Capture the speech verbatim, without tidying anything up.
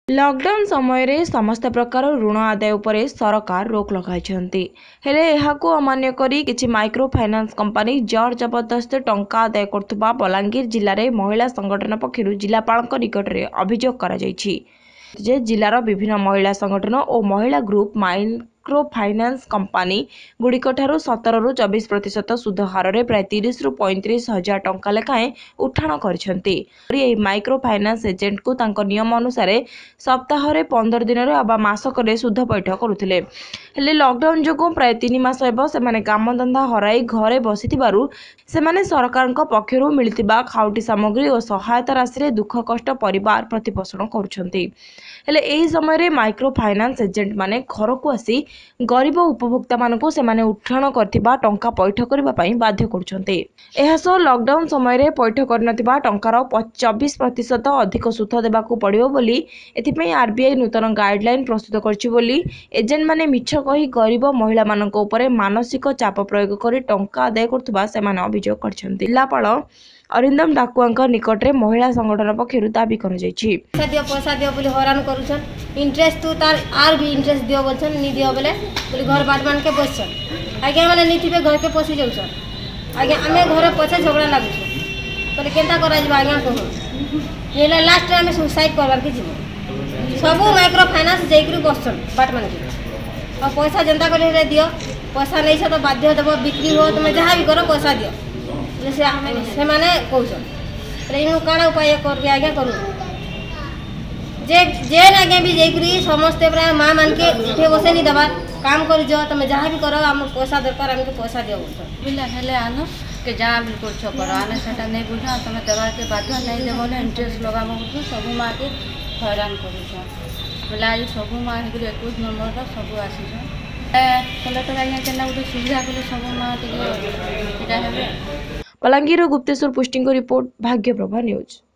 Lockdown समय रे समस्त प्रकार ऋण आदाय उपरे सरकार रोक लगाई हेले एहाको अमान्य करी किछि माइक्रो फाइनान्स कंपनी जर जबरदस्त टंका आदाय करथुबा बलांगीर जिल्ला रे महिला संगठन पक्षरु जिलापालक निकट रे अभियोग करा जायछि जे जिलार विभिन्न महिला संगठन और महिला ग्रुप माइक्रो फाइनान्स कंपनी गुड़िक सतर रु चौबीस प्रतिशत सुध हार में प्राय तीस रु पैंतीस हजार टंका लेखाएं उठाण कर माइक्रो फाइनान्स एजेंट को तांको नियम अनुसार सप्ताह पंदर दिन अबा मासक सुध पैठ करुले हेले लॉकडाउन जो प्राय तीन मास से काम धंदा हराई घरे बसी से सरकार पक्षर मिलता खाउटी सामग्री और सहायता राशि दुख कष्ट परिवार प्रतिपोषण करुछंती हेले एही समय रे माइक्रो फाइनान्स एजेंट माने घर को आसी गरीब उपभोक्ता मानकु से माने उठाण करथिबा टंका पैठ करबा पई बाध्य करुछंती। एहा सो लॉकडाउन समय रे पैठ करनथिबा टंकार चौबीस प्रतिशत अधिक सुध देबाकू पड़िबो बोली एथिपई आरबीआई नूतन गाइडलाइन प्रस्तुत करछि बोली एजेंट माने मिछ कही गरीब महिला मानक उपरे मानसिक चाप प्रयोग करी टंका आदाय करथुबा से माने अभियोग करछंती। जिलापाल अरिंदम डाकुआ निकट में महिला संगठन पक्षर दाबी कर पैसा दियो पैसा दियो बोली हैरान करूछन इंटरेस्ट तू तार आर भी इंटरेस्ट दियो बोलछन नी दियो बोले बोली घर बाट मान के बसछन आगे माने नीथिबे घर के पसी जाउछन आगे हमें घर पछे झगड़ा लागु बोले केनता करा जबा आगे कहू हेला लास्ट में सुसाइड करबार के जीव सब माइक्रो फाइनान्स जेकरी बसछन बाट मान के और पैसा जनता करे दियो पैसा नहीं छ तो बाध्य देबो बिक्री हो तुम जहां भी करो पैसा दियो से माने कहछन इन काना उपाय कर आगे करू जे जे आगे भी जेकरी समस्त प्राय माँ मान के उठे बसे नहीं दबार काम कर जो तुम जहाँ भी करो आम पैसा दरकार आमके पैसा दियो बोल हेले आनो के जहाँ भी कर करो आने सेटा नहीं बुझा तुम देवार के बाध्य नहीं देव इंटरेस्ट लगाम सब माँ के हैरान कर बोले आज सब माँ एक नंबर सब आसी कलेक्टर आज्ञा के गोटे सुविधा कले सब माँ टे बलांगीर गुप्तेश्वर पुष्टि रिपोर्ट भाग्यप्रभा न्यूज।